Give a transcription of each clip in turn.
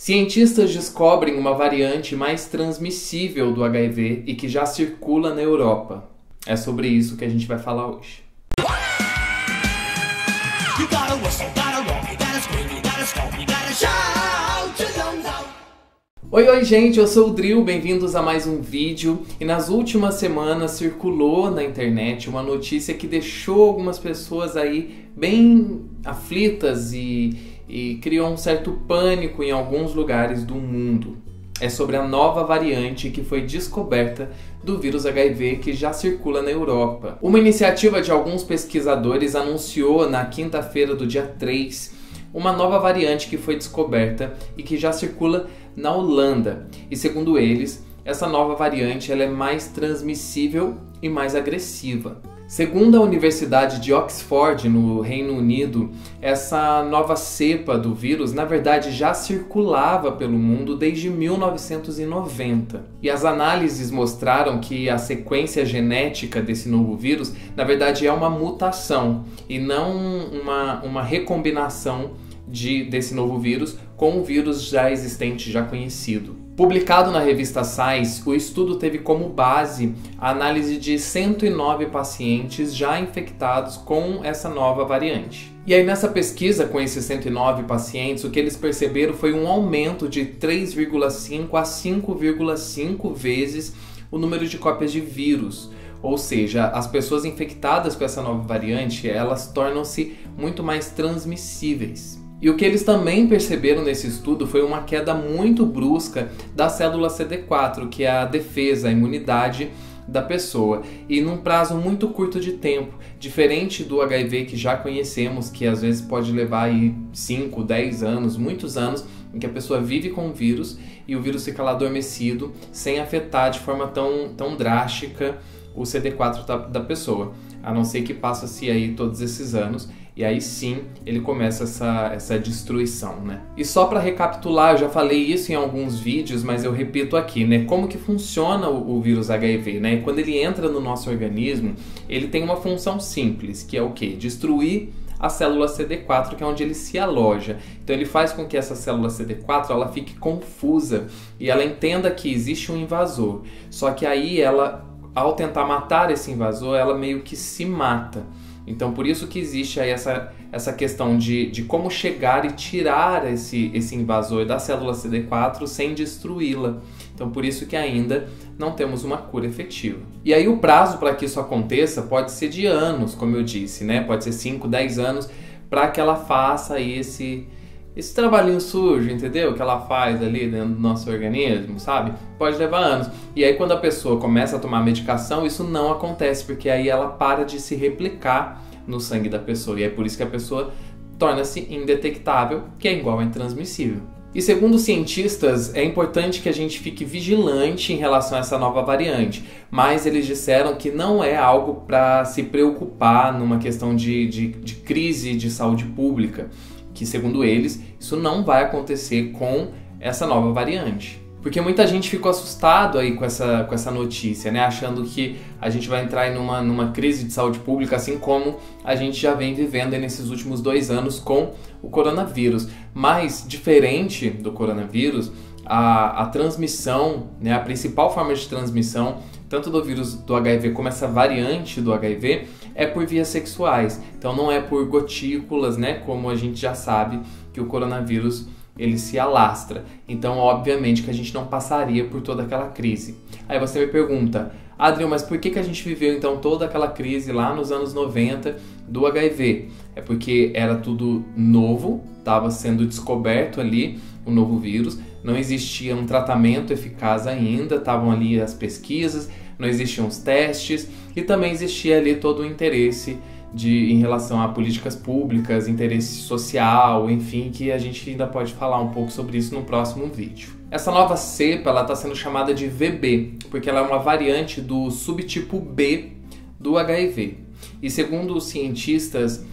Cientistas descobrem uma variante mais transmissível do HIV e que já circula na Europa. É sobre isso que a gente vai falar hoje. Oi, gente, eu sou o Drill, bem-vindos a mais um vídeo. E nas últimas semanas circulou na internet uma notícia que deixou algumas pessoas aí bem aflitas e criou um certo pânico em alguns lugares do mundo. É sobre a nova variante que foi descoberta do vírus HIV que já circula na Europa. Uma iniciativa de alguns pesquisadores anunciou na quinta-feira do dia 3 uma nova variante que foi descoberta e que já circula na Holanda. E segundo eles, essa nova variante ela é mais transmissível e mais agressiva. Segundo a Universidade de Oxford, no Reino Unido, essa nova cepa do vírus, na verdade, já circulava pelo mundo desde 1990. E as análises mostraram que a sequência genética desse novo vírus, na verdade, é uma mutação e não uma recombinação desse novo vírus com o vírus já existente, já conhecido. Publicado na revista Science, o estudo teve como base a análise de 109 pacientes já infectados com essa nova variante. E aí nessa pesquisa com esses 109 pacientes, o que eles perceberam foi um aumento de 3,5 a 5,5 vezes o número de cópias de vírus. Ou seja, as pessoas infectadas com essa nova variante, elas tornam-se muito mais transmissíveis. E o que eles também perceberam nesse estudo foi uma queda muito brusca da célula CD4, que é a defesa, a imunidade da pessoa, e num prazo muito curto de tempo, diferente do HIV que já conhecemos, que às vezes pode levar aí 5, 10 anos, muitos anos, em que a pessoa vive com o vírus e o vírus fica lá adormecido, sem afetar de forma tão drástica o CD4 da pessoa, a não ser que passe-se aí todos esses anos. E aí sim, ele começa essa destruição, né? E só para recapitular, eu já falei isso em alguns vídeos, mas eu repito aqui, né? Como que funciona o vírus HIV, né? Quando ele entra no nosso organismo, ele tem uma função simples, que é o quê? Destruir a célula CD4, que é onde ele se aloja. Então ele faz com que essa célula CD4 ela fique confusa e ela entenda que existe um invasor. Só que aí ela, ao tentar matar esse invasor, ela meio que se mata. Então por isso que existe aí essa questão de como chegar e tirar esse invasor da célula CD4 sem destruí-la. Então por isso que ainda não temos uma cura efetiva. E aí o prazo para que isso aconteça pode ser de anos, como eu disse, né? Pode ser 5, 10 anos para que ela faça aí esse trabalhinho sujo, entendeu? Que ela faz ali dentro do nosso organismo, sabe? Pode levar anos. E aí quando a pessoa começa a tomar medicação, isso não acontece, porque aí ela para de se replicar no sangue da pessoa. E é por isso que a pessoa torna-se indetectável, que é igual a intransmissível. E segundo os cientistas, é importante que a gente fique vigilante em relação a essa nova variante, mas eles disseram que não é algo para se preocupar numa questão de crise de saúde pública, que segundo eles, isso não vai acontecer com essa nova variante. Porque muita gente ficou assustado aí com essa notícia, né? Achando que a gente vai entrar em numa crise de saúde pública, assim como a gente já vem vivendo aí nesses últimos 2 anos com o coronavírus. Mas, diferente do coronavírus, a transmissão, né, a principal forma de transmissão, tanto do vírus do HIV como essa variante do HIV, é por vias sexuais. Então não é por gotículas, né, como a gente já sabe que o coronavírus ele se alastra. Então, obviamente que a gente não passaria por toda aquela crise. Aí você me pergunta, Adriel, mas por que a gente viveu então toda aquela crise lá nos anos 90 do HIV? É porque era tudo novo, estava sendo descoberto ali um novo vírus, não existia um tratamento eficaz ainda, estavam ali as pesquisas, não existiam os testes e também existia ali todo o interesse em relação a políticas públicas, interesse social, enfim, que a gente ainda pode falar um pouco sobre isso no próximo vídeo. Essa nova cepa está sendo chamada de VB, porque ela é uma variante do subtipo B do HIV. E segundo os cientistas,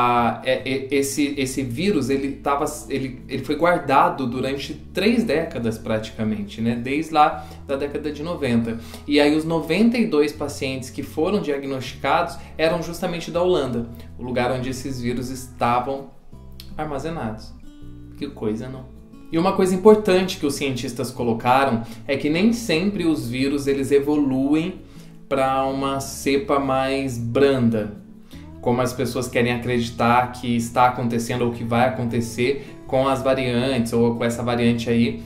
esse vírus ele foi guardado durante 3 décadas praticamente, né? Desde lá da década de 90. E aí os 92 pacientes que foram diagnosticados eram justamente da Holanda, o lugar onde esses vírus estavam armazenados. Que coisa, não? E uma coisa importante que os cientistas colocaram é que nem sempre os vírus eles evoluem para uma cepa mais branda, como as pessoas querem acreditar que está acontecendo ou que vai acontecer com as variantes ou com essa variante aí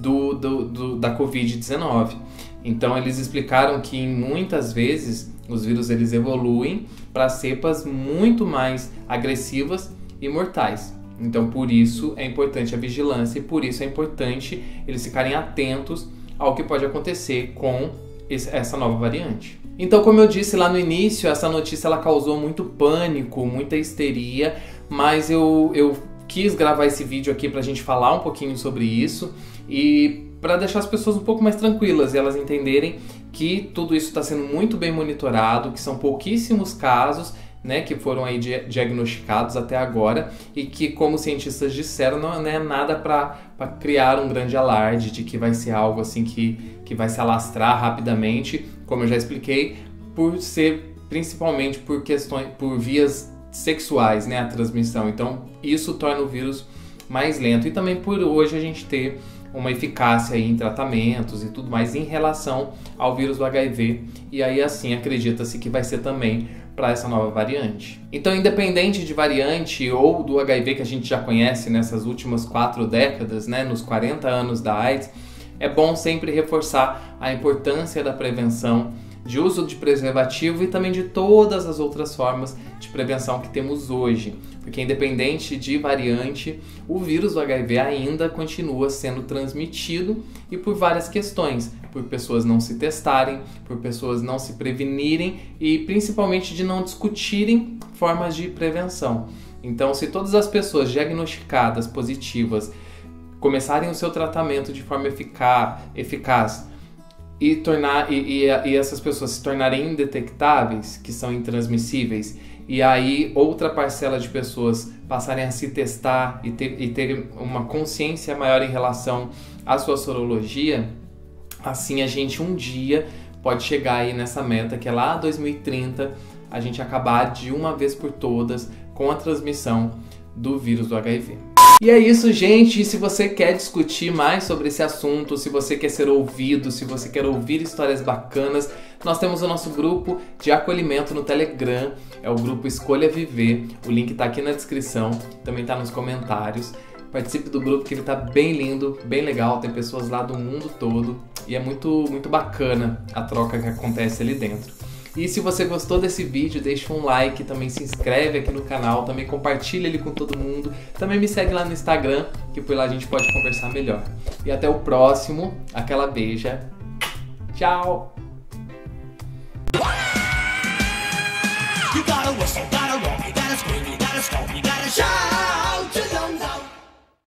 da Covid-19. Então eles explicaram que muitas vezes os vírus eles evoluem para cepas muito mais agressivas e mortais. Então por isso é importante a vigilância e por isso é importante eles ficarem atentos ao que pode acontecer com essa nova variante. Então, como eu disse lá no início, essa notícia ela causou muito pânico, muita histeria, mas eu quis gravar esse vídeo aqui pra gente falar um pouquinho sobre isso e para deixar as pessoas um pouco mais tranquilas e elas entenderem que tudo isso está sendo muito bem monitorado, que são pouquíssimos casos, né, que foram aí diagnosticados até agora e que, como os cientistas disseram, não é nada para criar um grande alarde de que vai ser algo assim que vai se alastrar rapidamente, como eu já expliquei, por ser principalmente por vias sexuais, né, a transmissão. Então isso torna o vírus mais lento e também por hoje a gente ter uma eficácia aí em tratamentos e tudo mais em relação ao vírus do HIV, e aí assim acredita-se que vai ser também para essa nova variante. Então, independente de variante ou do HIV que a gente já conhece nessas últimas 4 décadas, né, nos 40 anos da AIDS, é bom sempre reforçar a importância da prevenção, de uso de preservativo e também de todas as outras formas de prevenção que temos hoje, porque independente de variante, o vírus do HIV ainda continua sendo transmitido e por várias questões, por pessoas não se testarem, por pessoas não se prevenirem e principalmente de não discutirem formas de prevenção. Então, se todas as pessoas diagnosticadas positivas começarem o seu tratamento de forma eficaz e essas pessoas se tornarem indetectáveis, que são intransmissíveis, e aí outra parcela de pessoas passarem a se testar e ter uma consciência maior em relação à sua sorologia, assim a gente um dia pode chegar aí nessa meta que é lá 2030, a gente acabar de uma vez por todas com a transmissão do vírus do HIV. E é isso, gente. E se você quer discutir mais sobre esse assunto, se você quer ser ouvido, se você quer ouvir histórias bacanas, nós temos o nosso grupo de acolhimento no Telegram, é o grupo Escolha Viver, o link tá aqui na descrição, também tá nos comentários. Participe do grupo que ele tá bem lindo, bem legal, tem pessoas lá do mundo todo e é muito, muito bacana a troca que acontece ali dentro. E se você gostou desse vídeo, deixa um like, também se inscreve aqui no canal, também compartilha ele com todo mundo. Também me segue lá no Instagram, que por lá a gente pode conversar melhor. E até o próximo, aquela beija. Tchau!